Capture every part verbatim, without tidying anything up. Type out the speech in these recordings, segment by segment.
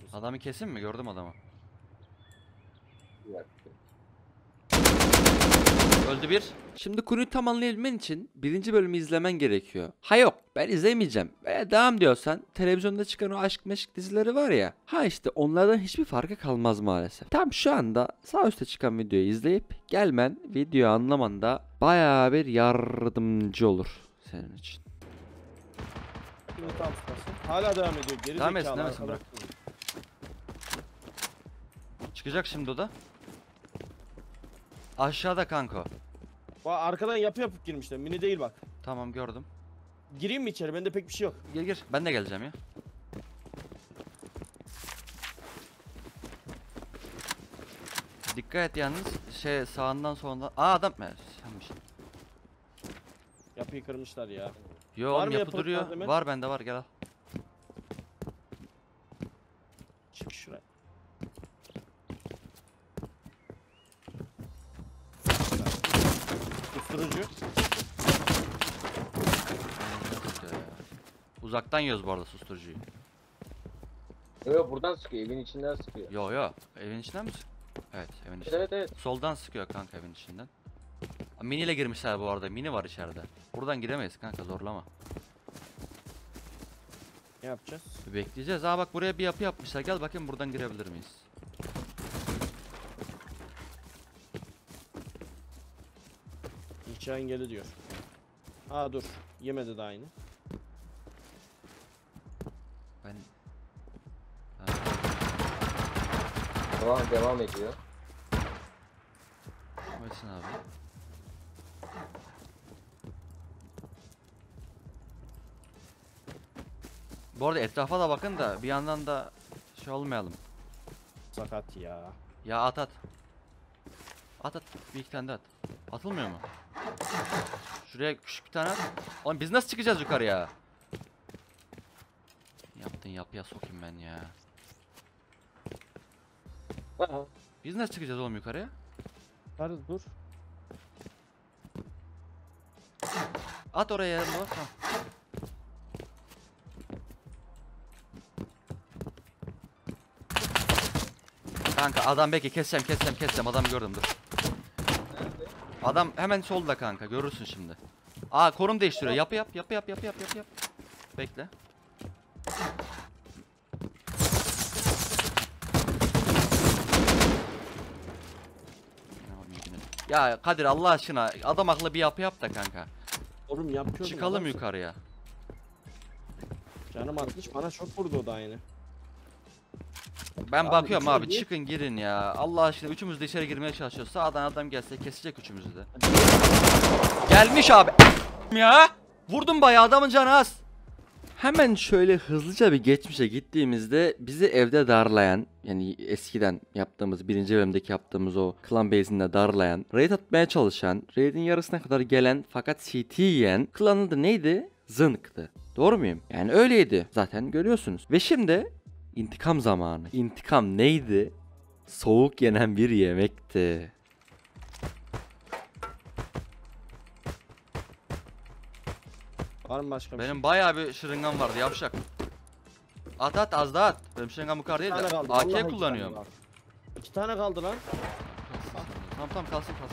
Adamı kesin mi? Gördüm adamı. Öldü bir. Şimdi konuyu tam anlayabilmen için birinci bölümü izlemen gerekiyor. Ha yok, ben izlemeyeceğim. Ve devam diyorsan televizyonda çıkan o aşk meşk dizileri var ya. Ha işte onlardan hiçbir farkı kalmaz maalesef. Tam şu anda sağ üstte çıkan videoyu izleyip gelmen videoyu anlamanda bayağı bir yardımcı olur senin için. Şimdi tam tutasın. Hala devam ediyor. Geri Devam etsin, zekalı devam etsin, bırak. arkadaş. Çıkacak şimdi o da. Aşağıda kanka. Bak arkadan yapı yapıp girmişler. Mini değil bak. Tamam, gördüm. Gireyim mi içeri? Bende pek bir şey yok. Gir gir. Ben de geleceğim ya. Dikkat et yalnız. Şey sağından solundan. Aa adam mı? Senmiş. Yapıyı kırmışlar ya. Yo Var oğlum, mı yapı yapılık duruyor. malzeme? Var bende, var, gel al. Çık şuraya. Usturucu. Uzaktan yiyoruz bu arada susturucuyu. Yok buradan sıkıyor, evin içinden sıkıyor. Yo yo, evin içinden mi? Evet, evin Evet içinden. evet evet. Soldan sıkıyor kanka, evin içinden. Mini ile girmişler bu arada. Mini var içeride. Buradan giremeyiz kanka, zorlama. Ne yapacağız? Bir bekleyeceğiz. Aa bak, buraya bir yapı yapmışlar. Gel bakayım, buradan girebilir miyiz? İnşa engeli diyor. Aa dur. Yemedi de aynı. Ben... Devam, devam ediyor. Etsin abi. Bu arada etrafa da bakın da bir yandan da şey olmayalım. Sakat ya. Ya at at. At at. Bir iki tane de at. Atılmıyor mu? Şuraya küçük bir tane at. Oğlum biz nasıl çıkacağız yukarıya? Yaptın yapıya sokayım ben ya. Aha. Biz nasıl çıkacağız oğlum yukarıya? Hadi dur. At oraya yarım doğru. Tamam. Kanka adam belki keseceğim keseceğim keseceğim, adamı gördüm, dur. Adam hemen solda kanka, görürsün şimdi. Aa konum değiştiriyor, yapı yap yapı yap yapı yap yapı yap. Bekle. Ya Kadir Allah aşkına adam akıllı bir yapı yap da kanka. Oğlum yapıyorum. Çıkalım ya. yukarıya. Canım atmış, bana çok vurdu o da aynı. Ben Abi bakıyorum içeri abi, gir. çıkın girin ya. Allah aşkına üçümüz de içeri girmeye çalışıyoruz. Sağdan adam gelse kesecek üçümüzü de. Gelmiş abi. Ya. Vurdum bayağı, adamın canı az. Hemen şöyle hızlıca bir geçmişe gittiğimizde bizi evde darlayan, yani eskiden yaptığımız, birinci bölümdeki yaptığımız o klan base'inde darlayan, raid atmaya çalışan, raid'in yarısına kadar gelen fakat C T yiyen klanın adı neydi? Zınık'tı. Doğru muyum? Yani öyleydi. Zaten görüyorsunuz. Ve şimdi intikam zamanı. İntikam neydi? Soğuk yenen bir yemekti. Var mı başka bir Benim şey? bayağı bir şırıngam vardı yavşak. At at, az daha at. Benim şırıngam bu kadar değil Bir tane de kaldı, A vallahi K iki kullanıyorum. tane var. İki tane kaldı lan. Tamam tamam, kalsın kalsın.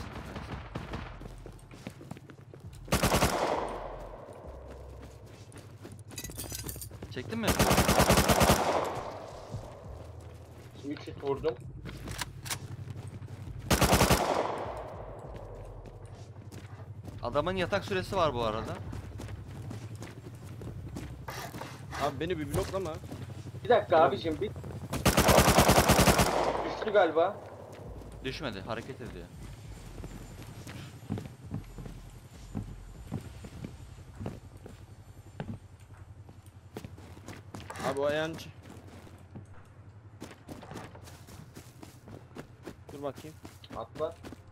Çektin mi? üç hit vurdum. Adamın yatak süresi var bu arada. Abi beni bir bloklama. Bir dakika abicim bir. Düştü galiba. Düşmedi, hareket ediyor. Abi o yancı. Dur bakayım. Atla.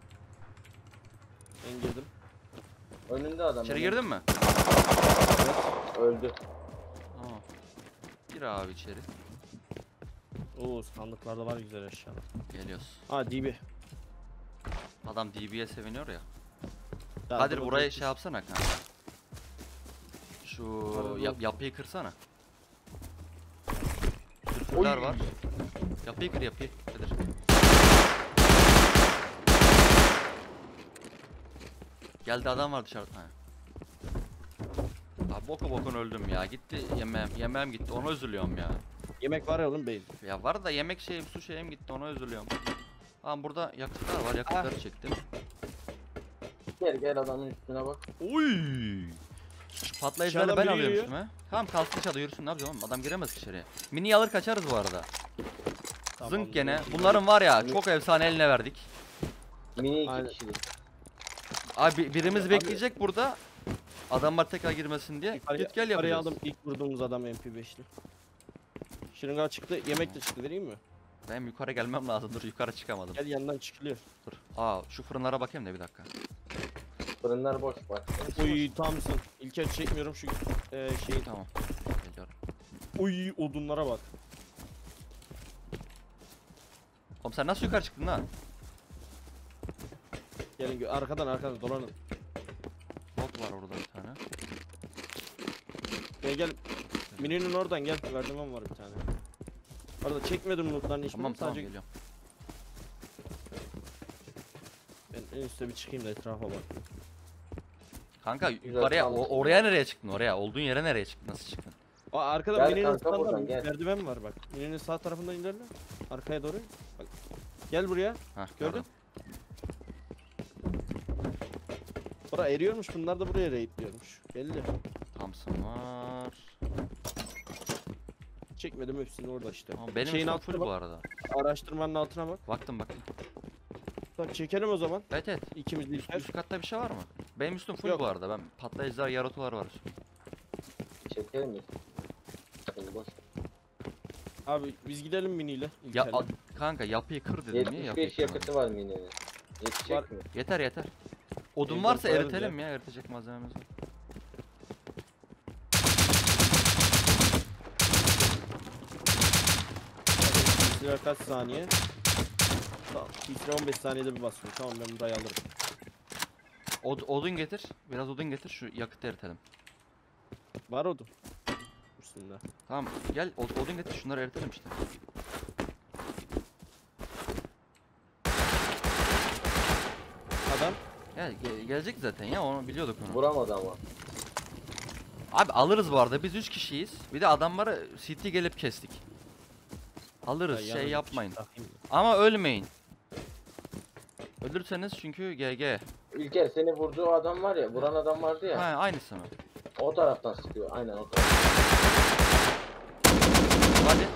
Ben girdim. Önünde adam. İçeri önünde. girdin mi? Öldü. Tamam. Gir abi içeri. Oo sandıklarda var güzel eşyalar. Geliyoruz. Aa D B. Adam D B'ye seviniyor ya. Ya, Kadir dur, burayı dur. şey yapsana kanka. Şu Dur, dur. yap, yapıyı kırsana. Sürfürler Oy. var. Yapıyı kır yapıyı. Kadir. Geldi adam var dışarıda. Ha. Abi boku bokun öldüm ya. Gitti yemeğim. Yemeğim gitti. Ona üzülüyorum ya. Yemek var ya oğlum beyin. Ya var da yemek şeyim, su şeyim gitti. Ona üzülüyorum. Tamam burada yakıtlar var. Yakıtları çektim. Gel gel adamın üstüne bak. Uy. Patlayıcıları Dışarıdan ben biri alıyorum yürüyor. üstüme. Tamam kalsın dışarıda yürüsün, ne yapacağım oğlum, adam giremez ki içeriye. Mini'yi alır kaçarız bu arada. Tamam, Zınk gene. dur. Bunların var ya Mini- çok efsane eline verdik. Mini iki Aynen. kişilik. Abi birimiz Abi- bekleyecek burada. Adamlar tekrar girmesin diye. Yukarıya- Git gel yukarıya yapacağız. aldım ilk vurduğumuz adam M P beşli. Şırınga çıktı, yemek de çıktı, vereyim mi? Benim yukarı gelmem lazım. Dur yukarı çıkamadım. Gel yandan çıkılıyor. Dur. Aa şu fırınlara bakayım da bir dakika. Fırınlar boş bak. Uy tamsın. İlker çekmiyorum şu e, şeyi. Tamam. Geliyorum. Uy odunlara bak. Oğlum sen nasıl yukarı çıktın lan? Gelin gö- arkadan arkadan dolanın. Bot var orada bir tane. Gel gel. Mininin oradan gel. Merdiven var bir tane. Orada çekmedim lootlarını hiç. Tamam tamam sadece geliyorum. ben en üstte bir çıkayım da etrafa bak. Kanka Güzel yukarıya kalmış. o- oraya nereye çıktın oraya? Olduğun yere nereye çıktın? Nasıl çıktın? Aa, arkada Gel Mininin kanka sağında buradan, gel. merdiven var bak. Mininin sağ tarafından ilerle. Arkaya doğru. Bak. Gel buraya. Hah Gördün? gördüm. Bura eriyormuş. Bunlar da buraya raidliyormuş. Belli. Thompson var. Çekmedim hepsini orada işte. Ama benim Şeyin üstüm altına full bak. bu arada. Araştırmanın altına bak. Baktım baktım. Bak çekelim o zaman. Evet evet. İkimiz de Üst, İlker. üst katta bir şey var mı? Benim üstüm full Yok. bu arada. Ben patlayıcılar, yarotular var üstümde. Çekelim mi? Şimdi boş. Abi biz gidelim miniyle. Ya İlker'le. a- kanka yapıyı kır dedim niye yapıyı yetmiş beş kırmadın? yakıtı var Mini'nin. Yetecek Var. mi? Yeter yeter. Odun Evden varsa koyarız eritelim ya. Eritecek malzememiz var. Süre kaç saniye? Tamam. Bir süre on beş saniyede bir basıyor. Tamam ben burayı alırım. Od odun getir. Biraz odun getir şu yakıtı eritelim. Var odun. Üstünde. Tamam gel od odun getir şunları eritelim işte. Adam. Ya ge- gelecek zaten ya onu biliyorduk onu. Vuramadı ama. Abi alırız bu arada biz üç kişiyiz. Bir de adamları C T gelip kestik. Alırız Ya şey yanına yapmayın. bir şey takayım. Ama ölmeyin. Ölürseniz çünkü G G. İlker seni vurduğu adam var ya, vuran adam vardı ya. Ha aynısı mı? O taraftan sıkıyor. Aynen o taraftan. Hadi.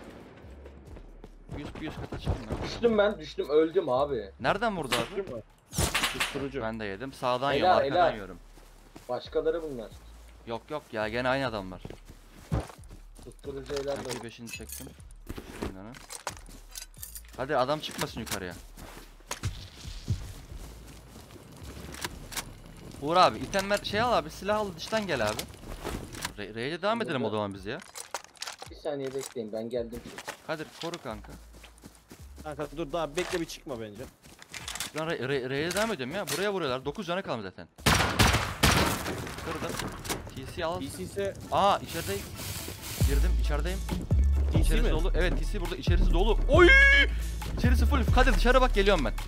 yüz yüz kata çıkın lan. Düştüm ben, düştüm, öldüm abi. Nereden vurdu abi? Susturucu mu? Susturucu. Ben de yedim. Sağdan Helal, yiyorum, arkadan helal. yiyorum. Başkaları bunlar. Yok yok ya gene aynı adamlar. Susturucu eyler M de. P beşini çektim. Şundan. Hadi adam çıkmasın yukarıya. Uğur abi itemler şey al abi silah al dıştan gel abi. Re R'ye devam edelim o zaman biz ya. Bir saniye bekleyin, ben geldim şimdi. Kadir koru kanka. Kanka dur daha bekle bir çıkma bence. Ben Re Re R'ye devam ediyorum ya. Buraya vuruyorlar. dokuz canı kalmış zaten. Kırdım. T C al. D C ise Aa içerideyim. Girdim içerideyim. D C İçerisi mi? dolu. Evet T C burada. İçerisi dolu. Oy! İçerisi full. Kadir dışarı bak geliyorum ben.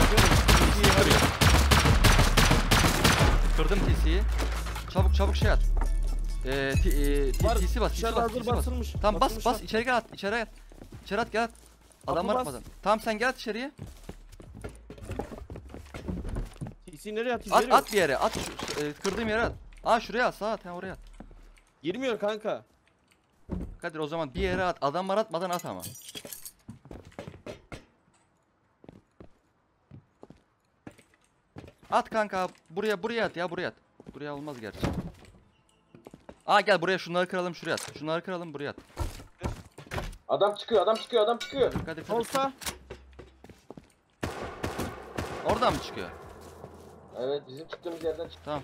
Kırdım T C'yi. Çabuk çabuk şey at. Eee T e, T- Var, T C bas. T C dışarıda bas. hazır T C bas. basılmış. Tamam bas Basılmışlar. bas içeri gel at. İçeri gel. İçeri at gel at. Adamlar bas. atmadan. Tamam sen gel at içeriye. D C nereye atayım? At Geliyor. at bir yere. At şu e, kırdığım yere at. Aa şuraya at. Sağa at. Ha oraya at. Girmiyor kanka. Kadir o zaman bir yere at. Adamlar atmadan at ama. At kanka. Buraya buraya at ya buraya at. Buraya olmaz gerçi. Aa gel buraya şunları kıralım şuraya at. Şunları kıralım buraya at. Adam çıkıyor, adam çıkıyor, adam çıkıyor. Kadir Kadir. Olsa. Oradan mı çıkıyor? Evet, bizim çıktığımız yerden çıktı. Tamam.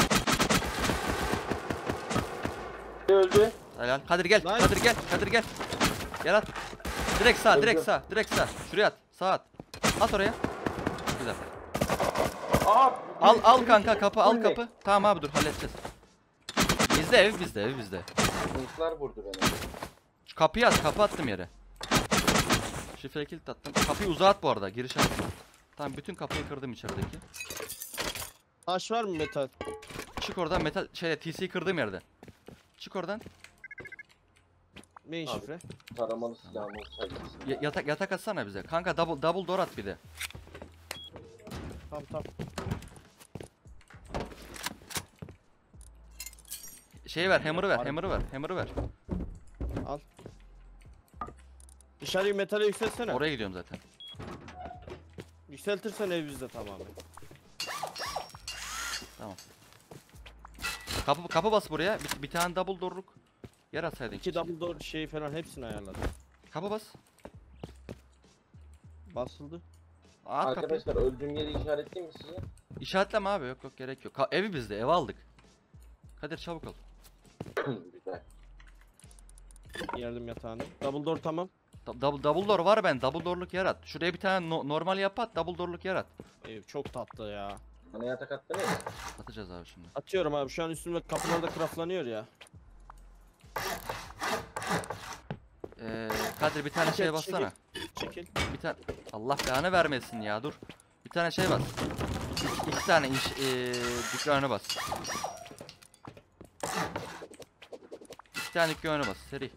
Öldü. Helal. Kadir gel. Nice. Kadir gel. Kadir gel. Gel at. Direkt sağ, direkt sağ, direkt sağ. Şuraya at. Sağ at. At oraya. Güzel. Aa! Al bir- al bir- kanka kapı al bir- kapı. Tamam abi dur halledeceğiz. Bizde ev bizde ev bizde. Kılıçlar vurdu beni. Şu kapıyı at kapı attım yere. Şifre kilit attım. Kapıyı uzağa at bu arada. Giriş at. Tamam bütün kapıyı kırdım içerideki. Taş var mı metal? Çık oradan metal şeyle T C'yi kırdığım yerde. Çık oradan. Main Abi. şifre. Taramalı silahım olsaydı. Ya- yatak yatak atsana bize. Kanka double double door at bir de. Tamam tamam. Şeyi ver, hammer'ı ver, Harbi. hammer'ı ver, hammer'ı ver. Al. Dışarıyı metale yükseltsene. Oraya gidiyorum zaten. Yükseltirsen ev bizde tamamen. Kapı kapı bas buraya. Bir, bir tane double door'luk yer atsaydın. İki içine. double door şey falan hepsini ayarladım. Kapı bas. Basıldı. At kapıyı. Arkadaşlar öldüğüm yeri işaretleyeyim mi size? İşaretleme abi, yok yok gerek yok. Ka- evi bizde, ev aldık. Kadir çabuk ol. Güzel. Yerdim yatağını. Double door tamam. Da- double, double door var ben, double door'luk yer at. Şuraya bir tane no- normal yap at, double door'luk yer at. Ev çok tatlı ya. Bana yatak attınız. Atacağız abi şimdi. Atıyorum abi şu an üstümde kapılarda craftlanıyor ya. Ee, Kadir bir tane Çekil, şey bassana. Çekil. Bir tane Allah belanı vermesin ya, dur. Bir tane şey bas. İki, iki tane iş ee, dükkanı bas. İki tane dükkanı bas seri.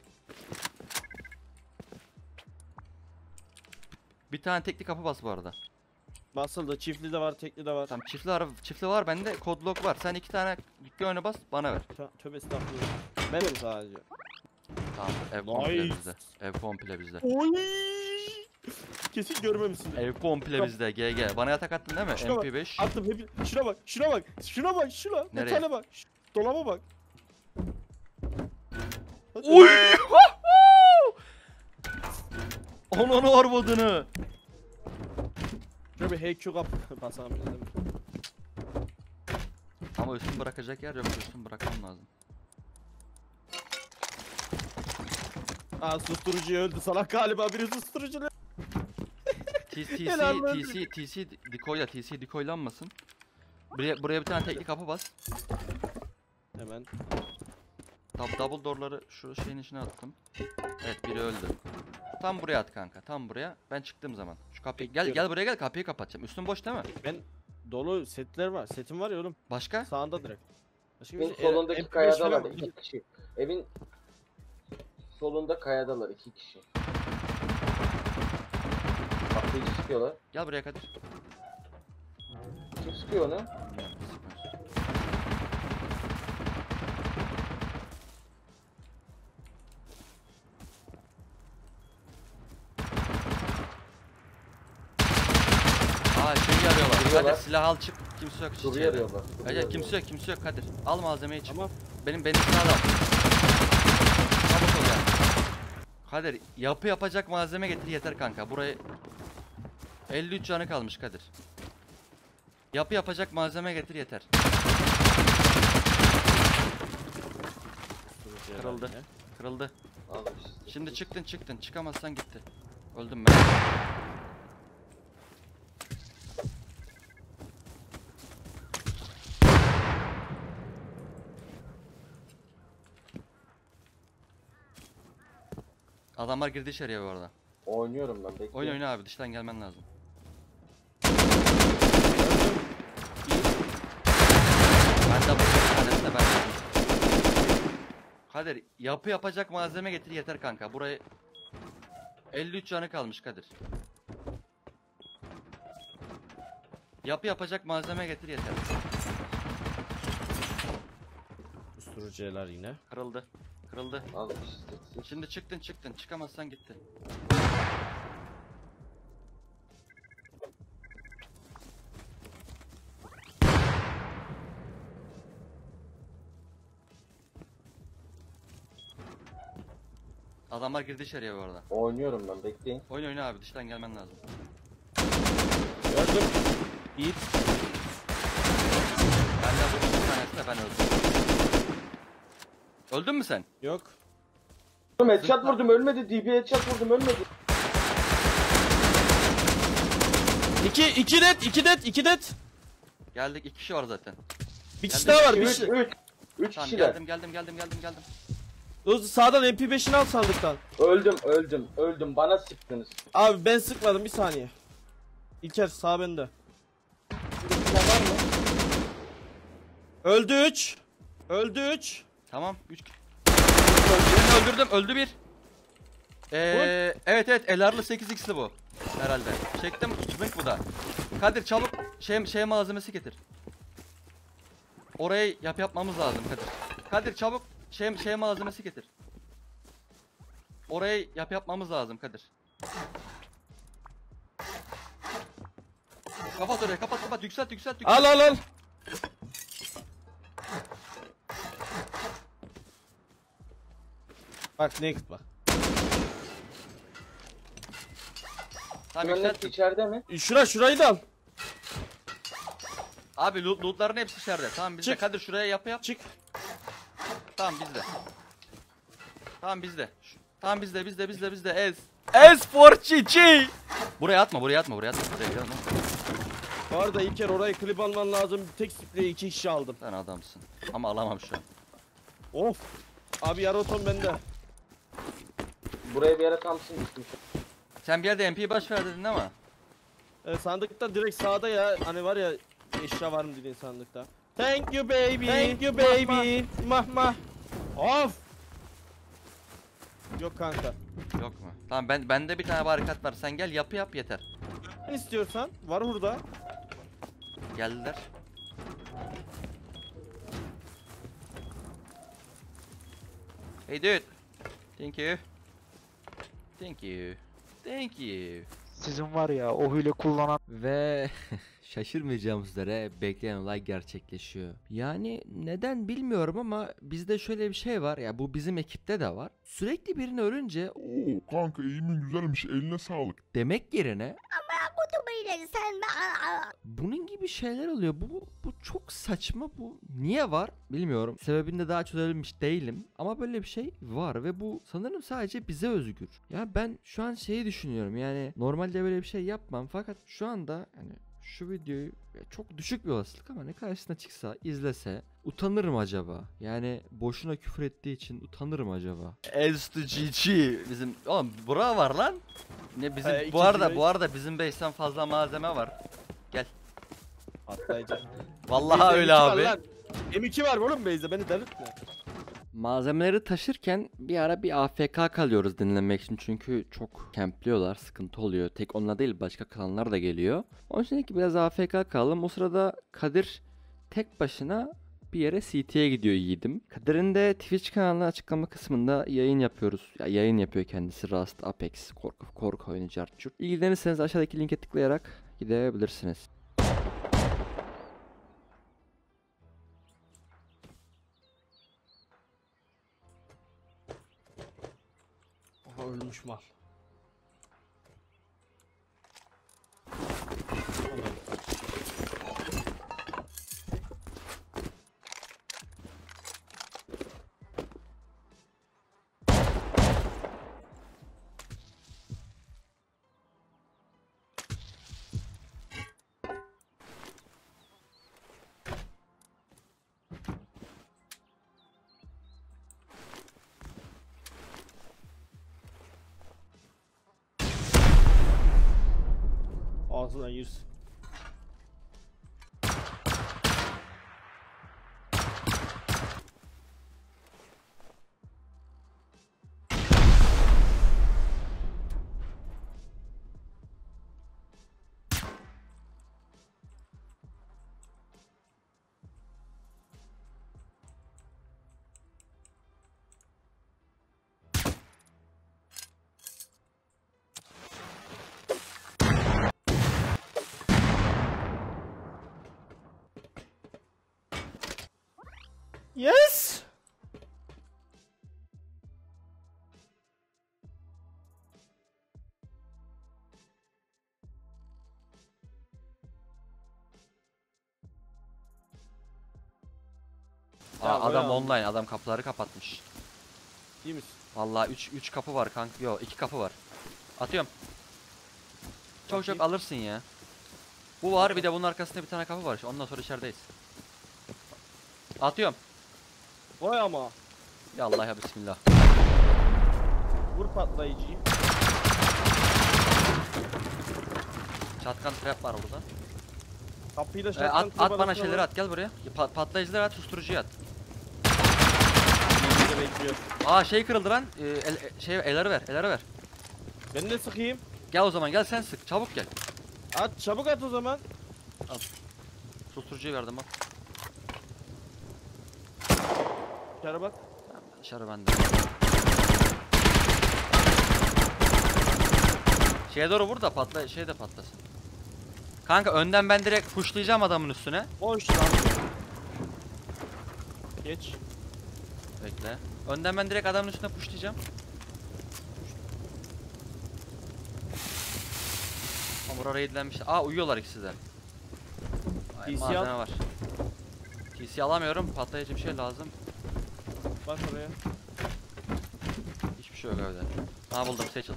Bir tane tekli kapı bas bu arada. Basıldı. Çiftli de var, tekli de var. Tamam çiftli var, çiftli var bende, kodlok var. Sen iki tane dükkanı bas bana ver. Tö- Tövbe estağfurullah. Benim sadece. Tamam ev komple Nice. bizde. Ev komple bizde. Oy! Kesin görmemişsin. Ev komple bizde G G. Bana yatak attın değil mi? Şuna bak, M P beş. Attım hep. Şuna bak, şuna bak, şuna bak, şuna. Nereye? Metale bak. Şu dolaba bak. Hadi. Oy! Ananı arvadını. Şöyle bir H Q kap basalım dedim. Ama üstün bırakacak yer yok. Üstün bırakmam lazım. Aa susturucu öldü salak galiba biri susturucu. T C Helal T olsun. C T C decoyla T C decoylanmasın. Buraya buraya bir tane tekli kapı bas. Hemen. Dub- double door'ları şu şeyin içine attım. Evet biri öldü. Tam buraya at kanka. Tam buraya. Ben çıktığım zaman. Şu kapıyı gel Bekliyorum. gel buraya gel, kapıyı kapatacağım. Üstün boş değil mi? Ben dolu setler var. Setim var ya oğlum. Başka? Sağında direkt. Başka Evin şey- solundaki M P beş kayadalar falan- iki kişi. Evin solunda kayadalar iki kişi. Kapıyı sıkıyorlar. Gel buraya Kadir. Kim sıkıyor onu? Bilmiyorum, sıkmıyorsun. Aa şeyi arıyorlar. Duruyorlar. Kadir silah al çık. Kimse yok Duru içeride. yarıyorlar. Duru Hayır yarıyorlar. kimse yok, kimse yok Kadir. Al malzemeyi çık. Tamam. Benim benim silahı al. Çabuk ol ya. Kadir yapı yapacak malzeme getir yeter kanka. Burayı elli üç canı kalmış Kadir. Yapı yapacak malzeme getir yeter. Susturucu Kırıldı. herhalde. Kırıldı. Al işte. Şimdi çıktın çıktın. Çıkamazsan gitti. Öldüm ben. Adamlar girdi içeriye bu arada. Oynuyorum ben bekliyorum. Oyun oyna abi, dıştan gelmen lazım. Ben de bu tanesi de ben. Kadir yapı yapacak malzeme getir yeter kanka. Burayı elli üç canı kalmış Kadir. Yapı yapacak malzeme getir yeter. Susturucular yine. Kırıldı. Kırıldı. Al işte. Şimdi çıktın çıktın. Çıkamazsan gitti. Adamlar girdi içeriye bu arada. Oynuyorum ben bekleyin. Oyun oyna abi, dıştan gelmen lazım. Gördüm. Yiğit. Ben de vurdum bir tanesi de ben öldüm. Öldün mü sen? Yok. Oğlum headshot vurdum ölmedi. D B headshot vurdum ölmedi. İki, iki net, iki net, iki net. Geldik, iki kişi var zaten. Bir kişi Geldim. daha var, bir Üç, kişi. üç. Üç Tamam kişiler. geldim geldim geldim geldim geldim. Dostu sağdan M P beşini al sandıktan. Öldüm öldüm öldüm bana sıktınız. Abi ben sıkmadım bir saniye. İlker sağ bende. Şurada bir tane var mı? Öldü üç. Öldü üç. Tamam. üç. Birini öldürdüm. Öldü bir. Ee, evet evet L R'lı sekiz x'li bu. Herhalde. Çektim. Zınk bu da. Kadir çabuk şey şey malzemesi getir. Orayı yap yapmamız lazım Kadir. Kadir çabuk şey şey malzemesi getir. Orayı yap yapmamız lazım Kadir. Kapat orayı kapat kapat yükselt yükselt yükselt. Al al al. Bak next bak. Tamam Bunların yükselt. hepsi içeride mi? Şura şurayı da al. Abi loot, lootların hepsi içeride. Tamam bizde. Çık. Kadir şuraya yapı yap. Çık. Tamam bizde. Tamam bizde. Şu- Tamam bizde bizde bizde bizde ez. Ez for Çiçi. Buraya atma buraya atma buraya atma. Buraya atma. Bu arada İlker orayı klip alman lazım. Tek sprey iki kişi aldım. Sen adamsın. Ama alamam şu an. Of. Abi yaroton bende. Buraya bir yere Thompson düşmüş. Sen bir yerde M P'yi baş ver dedin ama. E, sandıkta direkt sağda ya. Hani var ya eşya var mı dediğin sandıkta. Thank you baby. Thank you baby. Mah mah. Of. Yok kanka. Yok mu? Tamam ben bende bir tane barikat var. Sen gel yapı yap yeter. Ne istiyorsan var burada. Geldiler. Hey dude. Thank you. Thank you. Thank you. Sizin var ya o hile kullanan Ve şaşırmayacağımız üzere beklenen olay gerçekleşiyor. Yani neden bilmiyorum ama bizde şöyle bir şey var ya bu bizim ekipte de var. Sürekli birini ölünce Oo kanka eğimin güzelmiş eline sağlık. demek yerine bunun gibi şeyler oluyor. Bu bu çok saçma. Bu niye var bilmiyorum. Sebebini de daha çözebilmiş değilim. Ama böyle bir şey var ve bu sanırım sadece bize özgür. Ya ben şu an şeyi düşünüyorum. Yani normalde böyle bir şey yapmam fakat şu anda hani şu videoyu çok düşük bir olasılık ama ne karşısına çıksa izlese utanırım acaba? Yani boşuna küfür ettiği için utanırım acaba? Estucici bizim oğlum bura var lan. Ne bizim Ee, bu ikinci arada base. bu arada bizim base'ten fazla malzeme var. Gel. Atlayacak. Vallahi Base'de öyle M iki var abi. lan. M iki var oğlum base'de beni delirtme. Malzemeleri taşırken bir ara bir A F K kalıyoruz dinlemek için çünkü çok kempliyorlar, sıkıntı oluyor. Tek onunla değil başka klanlar da geliyor. Onun için dedik ki biraz A F K kalalım. O sırada Kadir tek başına bir yere C T'ye gidiyor yiğidim. Kadir'in de Twitch kanalının açıklama kısmında yayın yapıyoruz. Ya yayın yapıyor kendisi Rust, Apex, korku, korku oyunu, Cartçurt. İlgilenirseniz aşağıdaki linke tıklayarak gidebilirsiniz. Aha ölmüş mal. Ağzına girsin. Yes. Aa, Ya, adam bayağı- online, adam kapıları kapatmış. İyi misin? Vallahi üç üç kapı var kanka. Yo iki kapı var. Atıyorum. Çok çok Bakayım. alırsın ya. Bu var bir de bunun arkasında bir tane kapı var. Ondan sonra içerideyiz. Atıyorum. Vay ama. Ya Allah ya bismillah. Vur patlayıcıyı. Shotgun trap var burada. Kapıyı da Ee, şarttan at, at bana şeyleri at gel buraya. Pa patlayıcıları at, susturucuyu at. Bekliyor. Aa şey kırıldı lan. Ee, el, e, şey eleri ver, eleri ver. Ben de sıkayım. Gel o zaman gel sen sık. Çabuk gel. At çabuk at o zaman. Susturucuyu verdim bak. Dışarı bak. Dışarı bende. Şeye doğru vur da patla, şey de patlasın. Kanka önden ben direkt pushlayacağım adamın üstüne. Boş lan. Geç. Bekle. Önden ben direkt adamın üstüne pushlayacağım. Hamura raidlenmiş. Aa uyuyorlar ikisi de. Ay, P C malzeme al. var. P C alamıyorum. Patlayıcı bir şey lazım. Bak oraya. Hiçbir şey yok evde. Aa buldum. Seçil.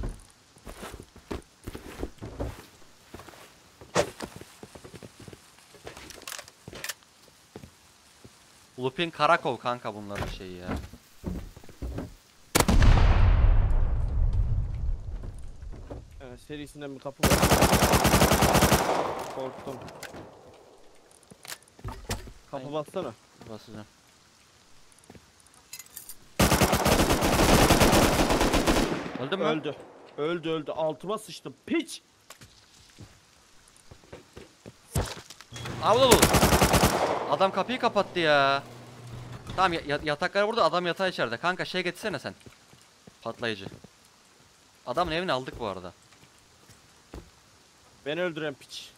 Lupin Karakov kanka bunların şeyi ya. Evet, serisinden bir kapı var. Korktum. Kapı Ay. bassana. Basacağım. Öldün mü? Öldü. Öldü öldü. Altıma sıçtım. Piç. Abi ol. Adam kapıyı kapattı ya. Tamam ya ya- yataklar burada, adam yatağı içeride. Kanka şey getirsene sen. Patlayıcı. Adamın evini aldık bu arada. Beni öldüren piç.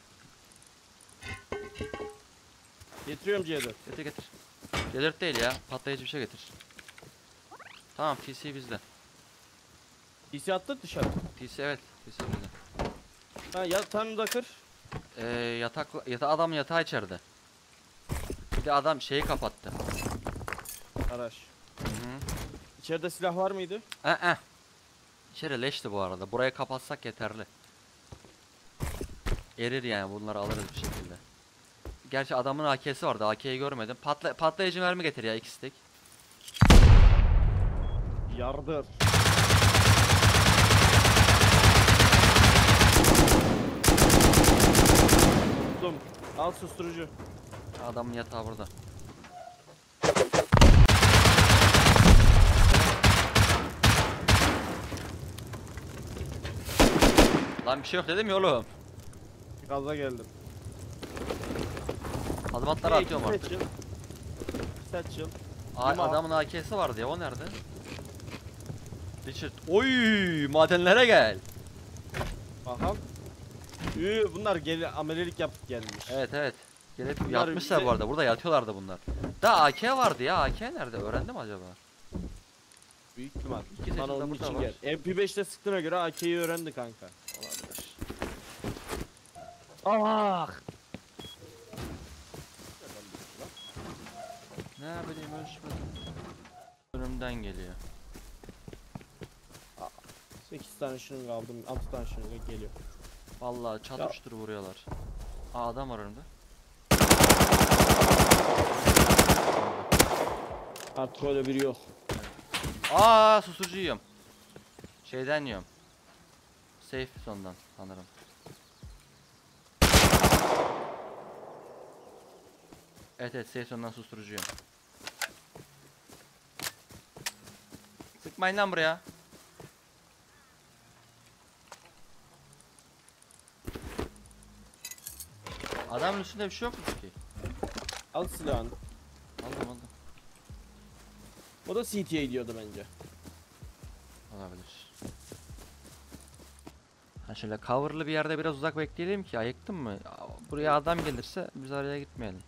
Getiriyorum C dört. Getir getir. C dört değil ya. Patlayıcı bir şey getir. Tamam P C bizde. P C attı dışarı. P C evet. P C bizde. Ha yatağını da kır. Ee, yatak yata adam yatağı içeride. Bir de adam şeyi kapattı. Araç. Hı hı. İçeride silah var mıydı? Eh eh. İçeri leşti bu arada. Burayı kapatsak yeterli. Erir yani, bunları alırız bir şekilde. Gerçi adamın A K'si vardı. A K'yi görmedim. Patla patlayıcı mermi getir ya, iki stick. Yardır. Tuttum. Al susturucu. Adamın yatağı burada. Lan bir şey yok dedim ya oğlum. Gaza geldim. Adım atları atıyorum artık. Satchel. Satchel. A- Yuma. adamın A K'si vardı ya, o nerede? Richard. Oy, madenlere gel. Aha. Üü, bunlar gel amelelik yapıp gelmiş. Evet evet. Gelip Bunlar yatmışlar bize- bu arada. Burada yatıyorlardı bunlar. Daha A K vardı ya. A K nerede? Öğrendi mi acaba? Büyük ihtimal. İki Bana seçim de onun burada için var. gel. M P beşte sıktığına göre A K'yi öğrendi kanka. Olabilir. Ah! Ne bileyim, ölçmedim. Önümden geliyor. sekiz tane şırınga aldım. altı tane şırınga geliyor. Vallahi çatır Ya. çutur vuruyorlar. Aa adam var önümde. Artık öyle biri yok. Aa susturucu yiyorum. Şeyden yiyorum. Safe zone'dan sanırım. Evet evet, safe zone'dan susturucu yiyorum. Sıkmayın lan buraya. Adamın üstünde bir şey yok mu ki? Al silahını. Aldım aldım. O da C T'ye gidiyordu bence. Olabilir. Ha şöyle coverlı bir yerde biraz uzak bekleyelim ki, ayıktın mı? Buraya adam gelirse biz araya gitmeyelim.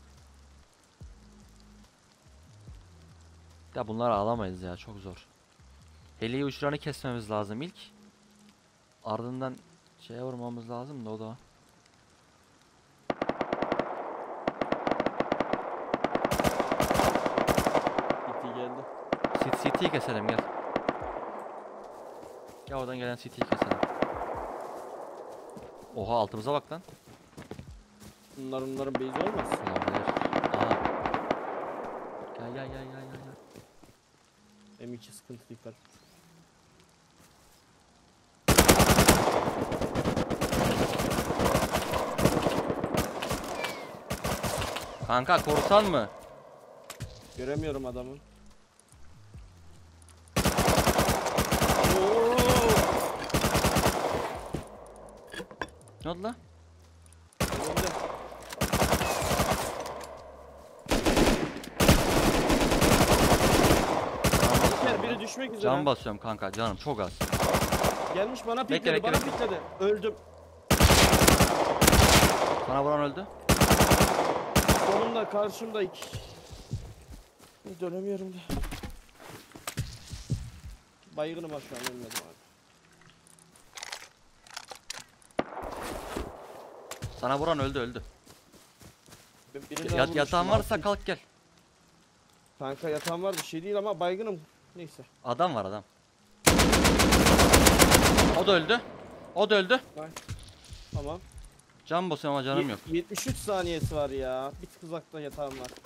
Ya bunları alamayız ya, çok zor. Heliyi uçuranı kesmemiz lazım ilk. Ardından şeye vurmamız lazım da o da. C T geldi. C T'yi keselim gel. Gel oradan gelen C T'yi keselim. Oha altımıza bak lan. Bunlar onların base olmaz. Olabilir. Aa. Gel gel gel gel gel. gel. M iki sıkıntı dikkat. Kanka korusan mı? Göremiyorum adamı. Ne oldu lan? Önümde. İlker biri düşmek üzere. Can basıyorum kanka, canım çok az. Gelmiş bana Bekle, pikledi, bekle, bana bekle. pikledi. Öldüm. Sana vuran öldü. Sonunda karşımda iki. Dönemiyorum da. Baygınım var şu an, ölmedim abi. Sana vuran öldü öldü. Birini daha Yat, vurmuştum, yatağın varsa altı. kalk gel. Kanka yatağım var, bir şey değil ama baygınım. Neyse. Adam var adam. O da öldü. O da öldü. Tamam. Can basıyorum ama canım Ye- yok. yetmiş üç saniyesi var ya. Bir tık uzakta yatağım var.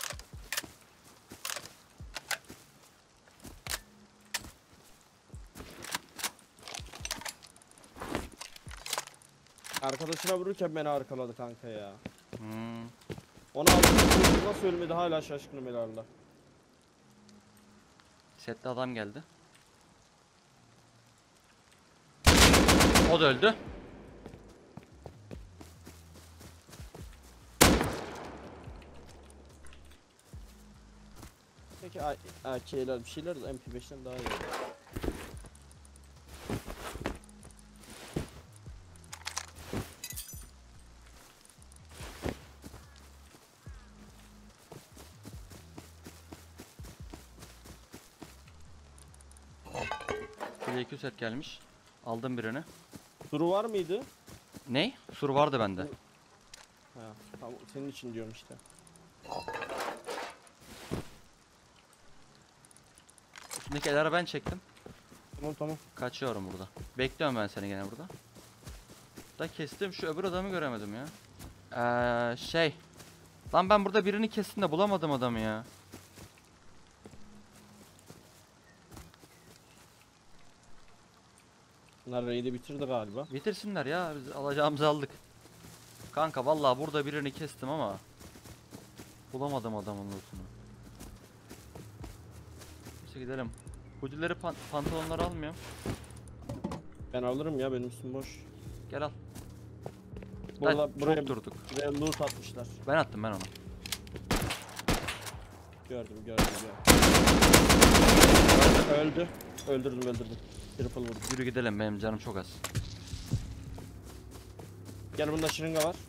Arkadaşına vururken beni arkaladı kanka ya. Hmm. Ona aldım. Nasıl ölmedi hala şaşkınım helallah. Sette adam geldi. O da öldü. Peki A K'ler bir şeyler de M P beşten daha iyi. Bir iki set gelmiş. Aldım birini. Duru var mıydı? Ney? Sur vardı bende. Ha, tamam senin için diyorum işte. Üstündeki elleri ben çektim. Tamam tamam. Kaçıyorum burada. Bekliyorum ben seni gene burada. Da kestim, şu öbür adamı göremedim ya. Eee şey. Lan ben burada birini kestim de bulamadım adamı ya. Bunlar raid'i bitirdi galiba. Bitirsinler ya, biz alacağımızı aldık. Kanka vallahi burada birini kestim ama bulamadım adamın lootunu. Neyse gidelim. Hoodileri pan pantolonları almıyorum. Ben alırım ya, benim üstüm boş. Gel al. Burada Lan, buraya çok durduk. buraya loot atmışlar. Ben attım ben onu. Gördüm gördüm gördüm. Öldü. Öldürdüm öldürdüm. Triple vurdum. Yürü gidelim, benim canım çok az. Gel, bunda şırınga var.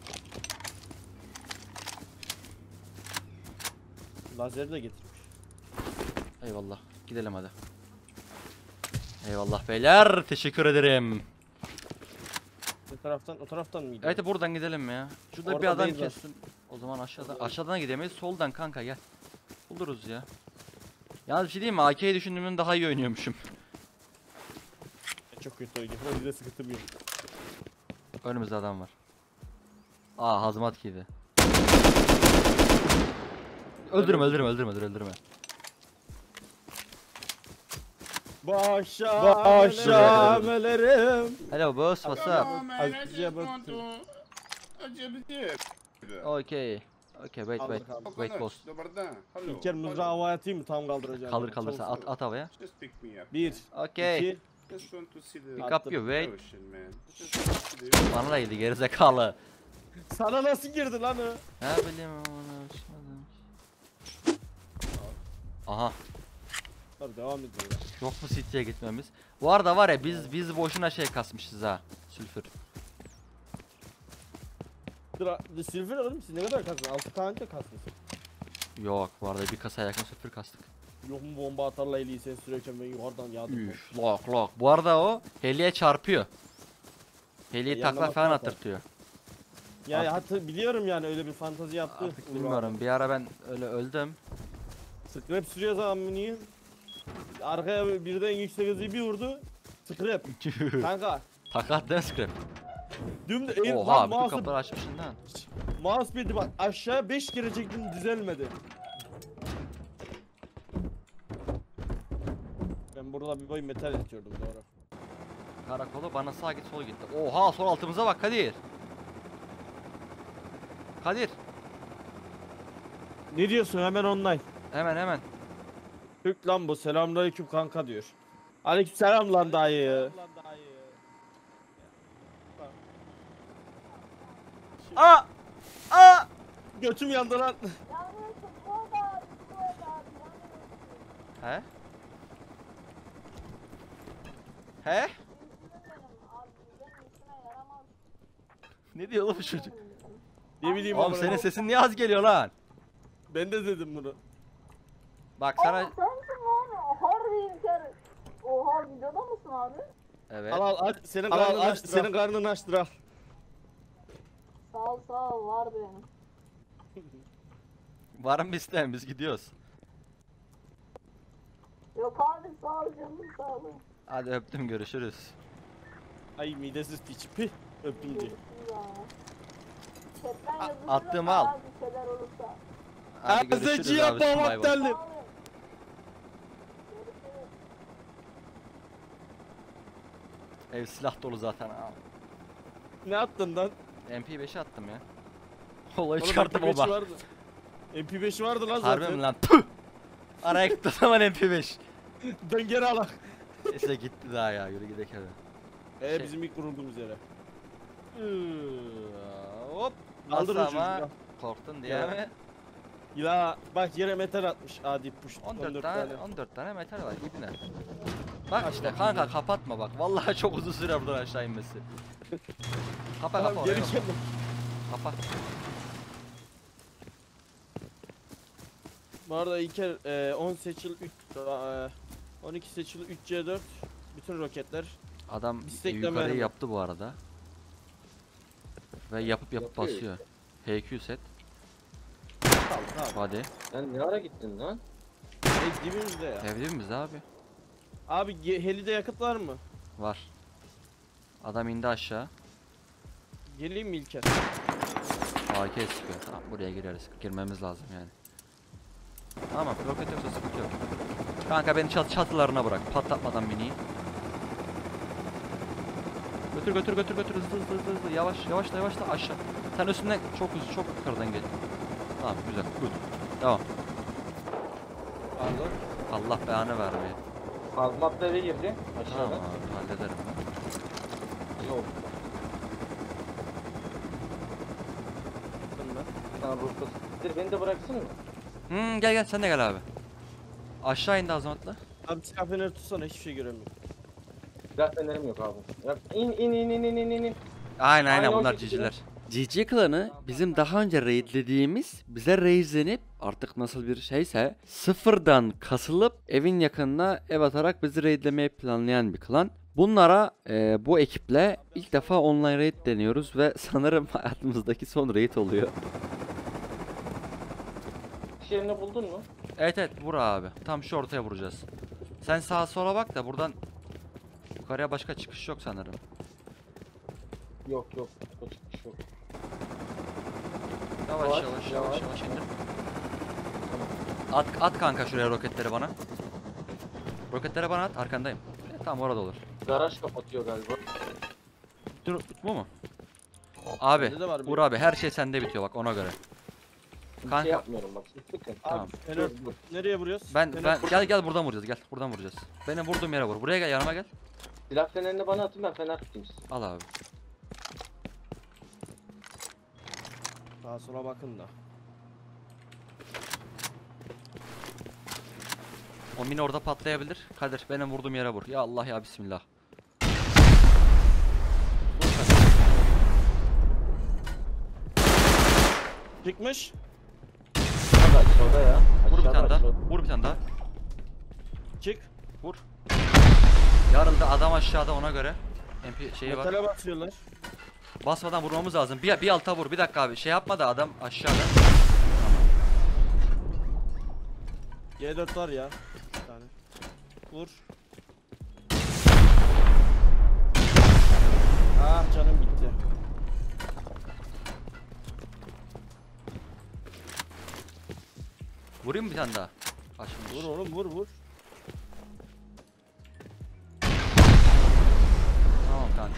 Lazeri de getirmiş. Eyvallah. Gidelim hadi. Eyvallah beyler. Teşekkür ederim. Bu taraftan, o taraftan mı gidiyor? Evet buradan gidelim ya. Şurada bir Orada adam değil var. kessin. O zaman aşağıdan aşağıdan gidemeyiz. Soldan kanka gel. Buluruz ya. Yalnız bir şey diyeyim mi? A K'yi düşündüğümden daha iyi oynuyormuşum. Çok kötü oynuyor. O yüzden sıkıntı büyük. Önümüzde adam var. Aa hazmat giydi. Öldürme öldürme öldürme öldürme öldürme. Başa Başa melerim. Hello boss, what's up? No, man, I I'll- just want to... I just did. Okay. Okay wait wait. Kaldır, kaldır. Wait boss. Dobar dan. Hello. İlker mızrağı havaya atayım mı? Tam kaldıracağım. Kaldır kaldırsa at at havaya. Just pick me up. Bir, Okay. iki, Just want to see the Pick up you wait. ocean, man. Just want to see the Bana da yedi gerizekalı. sana nasıl girdi lan o? Ne bileyim onu açmadım. Aha. Dur devam ediyor. Yok mu City'ye gitmemiz? Bu arada var ya biz biz boşuna şey kasmışız ha. Sülfür. Dur, The Silver alır mısın? Ne kadar kastın? altı K anca kastın. Yok bu arada bir kasaya yakın sülfür kastık. Yok mu bomba atarla eliyi sen sürerken ben yukarıdan yağdım. Üf, lok lok. Bu arada o heliye çarpıyor. Heliyi E, takla yanına falan bakma attırtıyor. Ya Artık- hatta biliyorum yani öyle bir fantazi yaptı. Artık bilmiyorum. Bir ara ben öyle öldüm. Scrap sürüyor zaman mini. Arkaya birden yüksek hızı bir vurdu. Scrap. Kanka. Takat değil mi scrap? Dümdüz el Oha lan bütün mouse, kapıları açmışsın lan. mousepad'i bak aşağı beş kere çektim düzelmedi. Ben burada bir boy metal yatıyordum doğru. Karakolu bana sağ git sol gitti. Oha sol altımıza bak Kadir. Kadir. Ne diyorsun hemen online? Hemen hemen. Türk lan bu, selamünaleyküm kanka diyor. Aleyküm selam lan dayı. Aa! Aa! Götüm yandı lan. He? He? Ne diyor oğlum bu çocuk? Ne bileyim Oğlum amına senin koyayım. sesin niye az geliyor lan? Ben de dedim bunu. Bak sana... Sensin lan. Harbi İlker. Oha videoda mısın abi? Evet. Al al aç senin Al, al, karnını aç, açtır. Senin karnını açtır al. Sağ ol sağ ol var benim. Var mı isteyen biz gidiyoruz. Yok abi sağ ol canım sağ ol. Hadi öptüm görüşürüz. Ay midesiz piç. Pih öpünce. Görüşürüz ya. Chatten A- yazışırım attığımı al. abi, bir şeyler olursa. Hadi görüşürüz Azıcı abi. yapma bay bay. aptalım. Abi. Görüşürüz. Ev silah dolu zaten abi. Ne attın lan? M P beşi attım ya. Olayı Oğlum çıkarttım M P beş baba. vardı. M P beş vardı lan Harbi zaten. mi lan? Tüh! Araya gitti o zaman M P beş. Dön geri al. Neyse gitti daha ya yürü gidelim eve. Ee Şey- bizim ilk kurulduğumuz yere. Hop. Kaldır Nasıl ucu ama? ucuna. Korktun diye Ya. mi? Ya bak yere metal atmış adi push. on dört tane, on dört tane metal var ibne. Bak işte kanka kapatma bak. Vallahi çok uzun süre buradan aşağı inmesi. Kapa kapa Tamam orayı. geri çabuk. Kapa. Bu arada İlker e, on seçil üç e, on iki seçil üç C dört bütün roketler. Adam Bistekleme yukarıyı yani bu. yaptı bu arada. Ve yapıp yapıp Yapıyor basıyor. H Q set. Tamam. Hadi. Sen ne ara gittin lan? E, dibimizde ya. Evli abi? Abi ge- helide yakıt var mı? Var. Adam indi aşağı. Geleyim mi İlker? A K sıkıyor. Tamam buraya gireriz. Girmemiz lazım yani. Tamam roket yoksa sıkıntı yok. Kanka beni çat çatılarına bırak. Patlatmadan miniyi. Götür götür götür götür hızlı hızlı hızlı hızlı. Yavaş yavaş da yavaş da aşağı. Sen üstünden çok hızlı çok yukarıdan gel. Tamam güzel. Good. Devam. Pardon. Allah belanı vermeye. Hazmat eve girdi Tamam aşağıda. abi hallederim ben. Yok. Bakın ben. Sen ruhsuz. Dur beni de bıraksana mı? Hmm, gel gel sen de gel abi. Aşağı indi Azmat'la. Abi silah feneri tutsana hiçbir şey göremiyorum. Silah fenerim yok abi. Ya in in in in in in in in. Aynen aynen Aynen o bunlar şekilde. ciciler. G G klanı bizim daha önce raidlediğimiz bize raidlenip artık nasıl bir şeyse sıfırdan kasılıp evin yakınına ev atarak bizi raidlemeyi planlayan bir klan. Bunlara e, bu ekiple ilk defa online raid deniyoruz ve sanırım hayatımızdaki son raid oluyor. İş yerini buldun mu? Evet evet vur abi. Tam şu ortaya vuracağız. Sen sağa sola bak da buradan yukarıya başka çıkış yok sanırım. Yok yok. O çıkmış yok. Yavaş Yavaş, yavaş yavaş yavaş. yavaş indir. At at kanka şuraya roketleri bana. Roketleri bana at arkandayım. E, tamam orada olur. Garaj kapatıyor galiba. Dur bu mu? Abi Bende de var bir- Uğur abi her şey sende bitiyor bak ona göre. Bir Kanka. şey yapmıyorum bak. Sıkın. Tamam. Abi fener Dur, dur. nereye vuruyoruz? Ben Fener- ben gel gel buradan vuracağız gel buradan vuracağız. Benim vurduğum yere vur. Buraya gel yanıma gel. Silah fenerini bana atın ben fener tutayım size. Al abi. Sağa sola bakın da. O mini orada patlayabilir. Kadir benim vurduğum yere vur. Ya Allah ya bismillah. Çıkmış. Aşağıda aşağıda ya. Vur bir Aşağıda, tane daha. aşağıda. Vur bir tane daha. Çık. Vur. Yarıldı adam aşağıda ona göre. M P şeyi var. Metale basıyorlar. Basmadan vurmamız lazım. Bir, bir alta vur. Bir dakika abi. Şey yapma da adam aşağıda. G dört var ya. Bir tane. Vur. Ah canım gitti. Vurayım mı bir tane daha? Açılmış. Vur oğlum vur vur.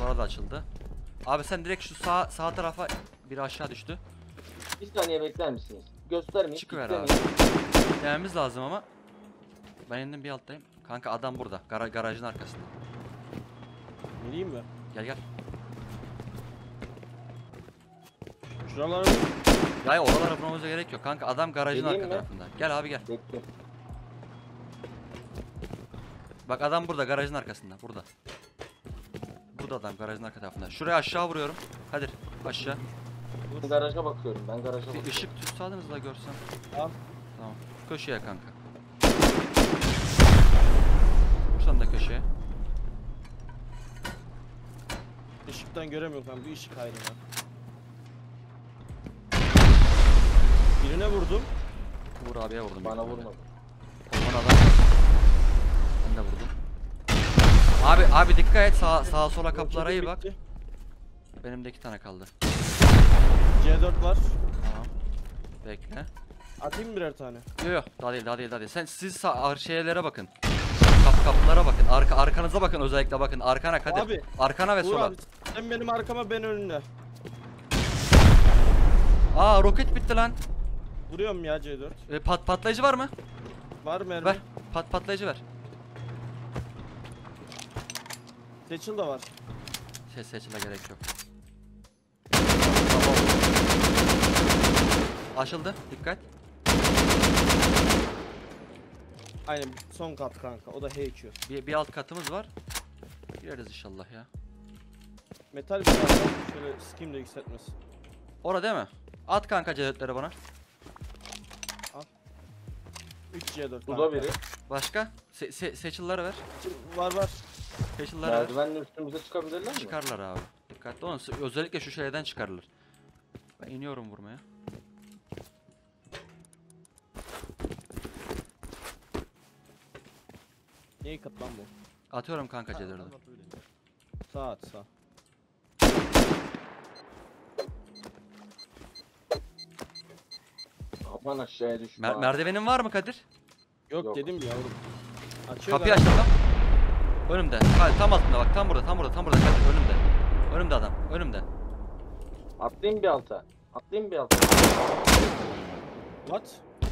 Sonra da açıldı. Abi sen direkt şu sağ sağ tarafa biri aşağı düştü. Bir saniye bekler misiniz? Göstermeyin. Çıkıver kilitlemeyin. Dememiz lazım ama. Ben indim bir alttayım. Kanka adam burada. Gara garajın arkasında. Geleyim mi? Gel gel. Şuralara Ya oralara vurmamıza gerek yok. Kanka adam garajın Geleyim arka mi? tarafında. Gel abi gel. Bekle. Bak adam burada garajın arkasında. Burada. Burada adam garajın arka tarafında. Şuraya aşağı vuruyorum. Kadir aşağı. Ben garaja bakıyorum. Ben garaja Bir bakıyorum. ışık tutsadınız da görsem. Al. Tamam. Köşeye kanka. Vursan da köşeye. ışıktan göremiyorum ben, bir ışık ayrı lan. Birine vurdum. Vur abiye vurdum. Bana büyük ihtimalle. vurmadı. Aman adam. Ben de vurdum. Abi abi dikkat et sağa sağa sola kapılara iyi bak. Bitti. Benim de iki tane kaldı. C dört var. Tamam. Bekle. Atayım mı birer tane? Yok yok daha değil daha değil daha değil. Sen siz sağ ar- şeylere bakın. Kap kapılara bakın. Arka arkanıza bakın özellikle bakın. Arkana Kadir. Abi, Arkana ve Uğur sola. abi, sen benim arkama, ben önüne. Aa roket bitti lan. Vuruyorum ya C dört. E, pat patlayıcı var mı? Var mermi. Ver. Pat patlayıcı ver. Seçil de var. Şey seçile gerek yok. Açıldı. Dikkat. Aynen son kat kanka, o da H Q. Bir, bir alt katımız var. Gireriz inşallah ya. Metal bir tane şöyle sikeyim de yükseltmesin. Orada değil mi? At kanka cedetleri bana. üç C dört Bu kanka. da biri. Başka? Se se seçilleri ver. Var var. Seçilleri ver. Merdivenle üstümüze çıkabilirler mi? Çıkarlar abi. Dikkatli olun. Özellikle şu şeyden çıkarılır. Ben iniyorum vurmaya. Neyi kat lan bu? Atıyorum kanka cedetleri. Sağ at sağ. Aman aşağıya düşme. Mer merdivenin var mı Kadir? Yok, Yok. dedim ya oğlum. Açıyor Kapıyı galiba. açtım lan. Önümde. Hayır, tam altında bak. Tam burada. Tam burada. Tam burada. Kadir önümde. Önümde adam. Önümde. Atlayayım bir alta. Atlayayım bir alta. What?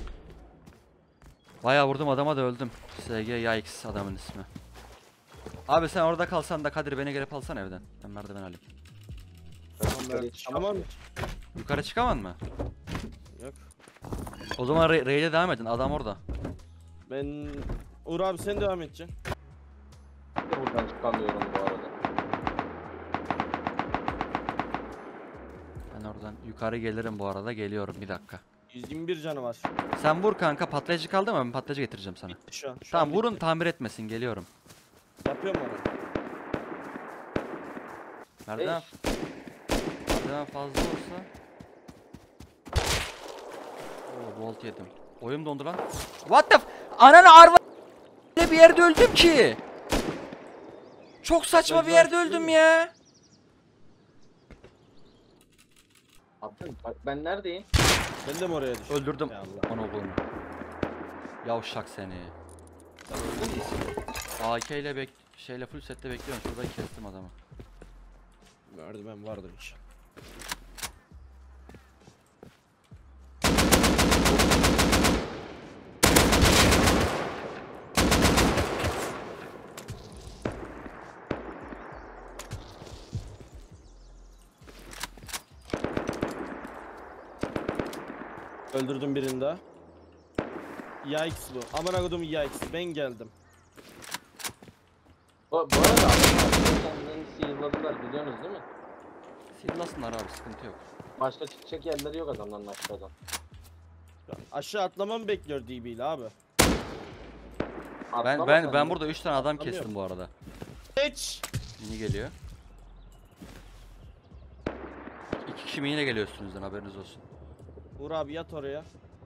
Bayağı vurdum adama da öldüm. S G Yikes adamın ismi. Abi sen orada kalsan da Kadir beni gelip alsan evden. Ben merdiven alayım. Ben yukarıya çıkamam. Tamam. Yukarı çıkaman mı? Yok. O zaman Ray Ray'de devam edin. Adam orada. Ben... Uğur abi sen devam edeceksin. Buradan çıkamıyorum bu arada. Ben oradan yukarı gelirim bu arada. Geliyorum bir dakika. yüz yirmi bir canı var. Sen vur kanka. Patlayıcı kaldı mı? Ben patlayıcı getireceğim sana. Bitti şu an. Şu Tamam an vurun bitti. tamir etmesin. Geliyorum. Yapıyorum onu. Merdiven, merdiven fazla olsa. Oo volt yedim. Oyun dondu lan. What the f- Ananı arva bir yerde öldüm ki. Çok saçma bir yerde öldüm ya. Abi bak ben neredeyim? Ben de mi oraya düştüm? Öldürdüm. Ya Allah. Onu oğlum. Yavşak seni. A K ile bek şeyle full sette bekliyorum. Şurada kestim adamı. Merdiven vardır inşallah. Öldürdüm birini daha. Yikes bu. Aman akıdım yikes. Ben geldim. Bu, bu arada adamlar kendilerini sihirladılar biliyorsunuz değil mi? Sillasınlar abi sıkıntı yok. Başka çıkacak yerleri yok adamların aşağıdan. Aşağı atlamamı bekliyor D B ile abi. Ben Atlama ben sen ben de. burada üç tane adam Atlamıyorum. kestim bu arada. Geç. Mini geliyor. İki kişi mini geliyor üstünüzden haberiniz olsun. Uğur abi yat oraya.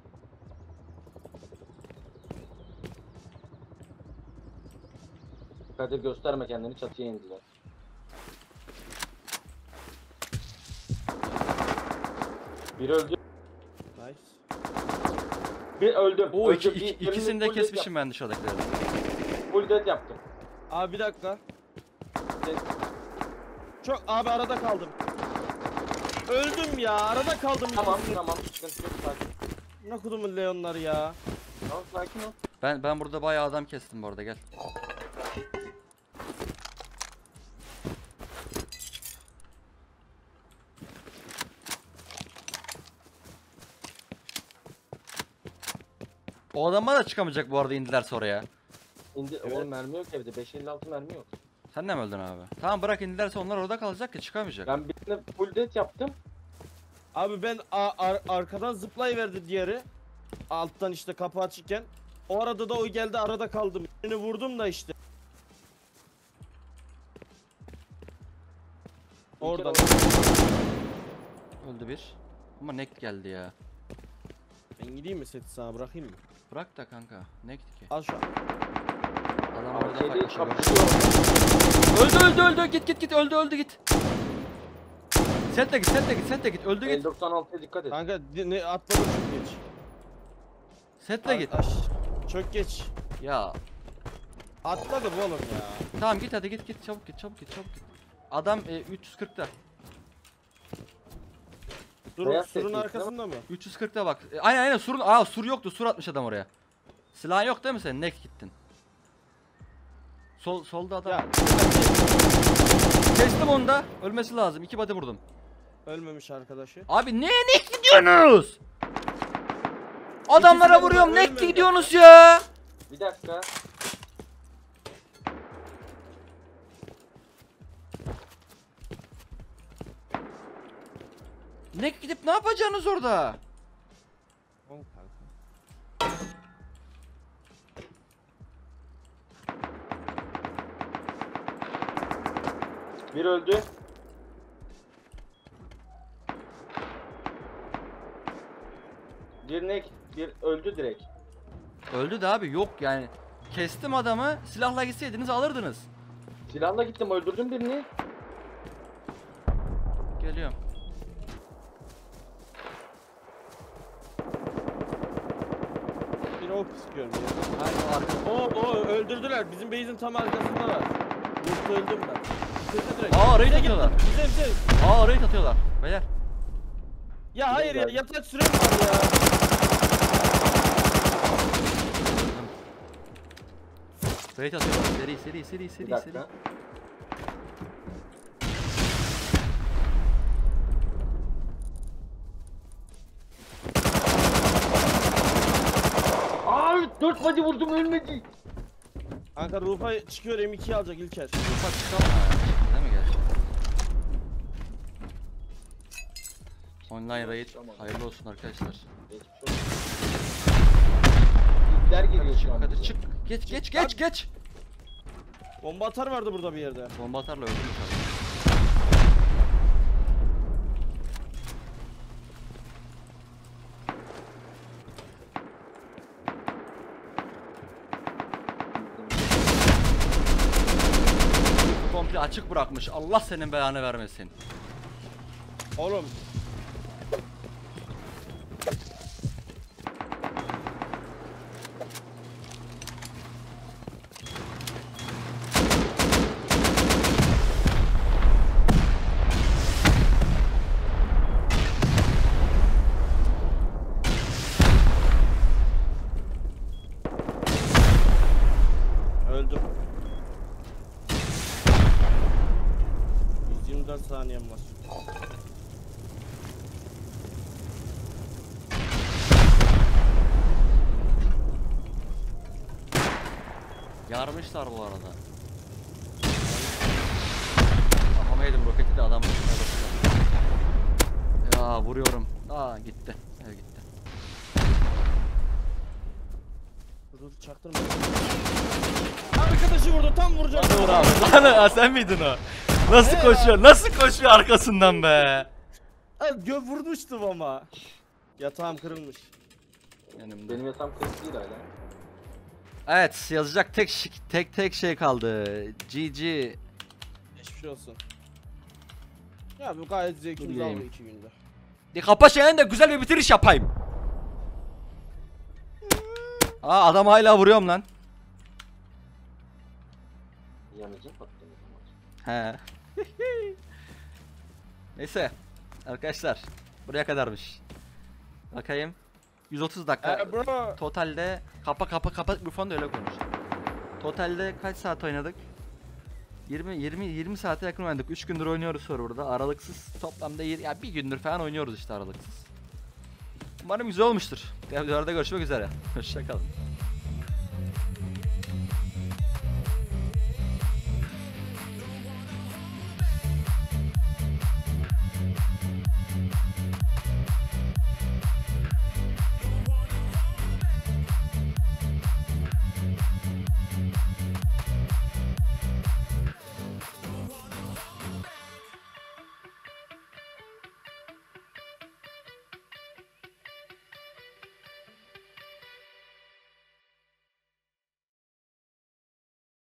Kadir gösterme kendini, çatıya indiler. Biri öldü. Nice. Bir öldüm. Oo öldüm. iki, Bir- iki, birini ikisini de full death kesmişim ben dışarıdakileri. yaptım. Full death yaptım. Abi bir dakika. Kes. Çok abi arada kaldım. Öldüm ya arada kaldım. Tamam tamam sıkıntı yok sakin. Ne kudumun Leonlar ya. Tamam sakin ol. Ben ben burada bayağı adam kestim bu arada, gel. O adam bana da çıkamayacak bu arada, indilerse oraya. İndi Evet. oğlum mermi yok evde. beş elli altı mermi yok. Sen de mi öldün abi? Tamam bırak, indilerse onlar orada kalacak ki çıkamayacak. Ben birine full death yaptım. Abi ben a- ar- arkadan zıplayıverdi diğeri. Alttan işte kapı açıkken. O arada da o geldi arada kaldım. Birini vurdum da işte. Orada. Öldü bir. Ama neck geldi ya. Ben gideyim mi seti sana bırakayım mı? Bırak da kanka. Neck ki. Al şu an. Adam orada Arcade'i taklaşıyor. kapışıyor. Öldü öldü öldü, git git git, öldü öldü git. Sen de git, sen de git, sen de git, öldü el git. doksan altıya dikkat et. Kanka di- ne atladım çok geç. Sen de git. Aş, çok geç. Ya Atladım oğlum ya. tamam git hadi, git git, çabuk git, çabuk git, çabuk git. Adam e, üç yüz kırkta. Dur, Beyaz surun setli, arkasında mı? üç yüz kırkta bak. E, aynen aynen, surun, aa sur yoktu, sur atmış adam oraya. Silah yok değil mi senin? Neck gittin. Sol solda adam. Ya Kestim onu da. Ölmesi lazım. İki body vurdum. ölmemiş arkadaşı. Abi neye neck gidiyorsunuz? Adamlara İkisi de vuruyorum, burada, neck ölmedi. gidiyorsunuz ya. Bir dakika. Neck gidip ne yapacaksınız orada? On kanka. Bir öldü. Bir nek, bir öldü direkt. Öldü de abi, yok yani. Kestim adamı, silahla gitseydiniz alırdınız. Silahla gittim öldürdüm birini. Geliyorum. Bir ok istiyorum ya. Hayır o arka. O o öldürdüler. Bizim base'in tam arkasındalar. Yoksa öldüm ben. Bitirdi direkt. Aa, raid Bize atıyorlar. gitti, Bize bize. Aa raid atıyorlar. Beyler. Ya hayır ya geldi. yatak sürem var ya. Raid atıyorlar. Seri seri seri Bir seri seri. dakika. Ay dört body vurdum ölmedi. Kanka Rufa çıkıyor M ikiyi alacak İlker. Ufak çıkalım ya. Değil mi gerçi? Online raid hayırlı olsun arkadaşlar. Geçmiş olsun. İpler geliyor Hadi çık şu an. hadi bize. çık. Geç geç geç geç. Bomba atar vardı burada bir yerde. Bomba atarla öldüm tabii. Komple açık bırakmış. Allah senin belanı vermesin. Oğlum. Öldüm. yüz yirmi dört saniyem var. Yarmışlar bu arada. Yapamaydım, roketi de adam üstüne basıyor. Ya vuruyorum. Aa gitti. Evet gitti. Dur dur çaktırma. Arkadaşı vurdu tam vuracak. Hadi vur abi. Lan ha, sen miydin o? Nasıl koşuyor? Nasıl koşuyor arkasından be? Ay, gö vurmuştum ama. Yatağım kırılmış. Yanımda. Benim yatağım kırık değil hala. Evet, yazacak tek şi- tek tek şey kaldı. G G. Geçmiş olsun. Ya bu gayet zevkimiz Dur aldı yiyeyim. iki günde. E, kapa şeyden de güzel bir bitiriş yapayım. Aa adam hala vuruyorum lan. Yanıcı patladı. He. Neyse arkadaşlar buraya kadarmış. Bakayım. yüz otuz dakika. Ee, bro. Totalde kapa kapa kapa mikrofonu da öyle konuş. Totalde kaç saat oynadık? yirmi yirmi yirmi saate yakın oynadık. üç gündür oynuyoruz serverda. Aralıksız toplamda yir- ya bir gündür falan oynuyoruz işte aralıksız. Umarım güzel olmuştur. Diğer videolarda görüşmek üzere. Hoşça kalın.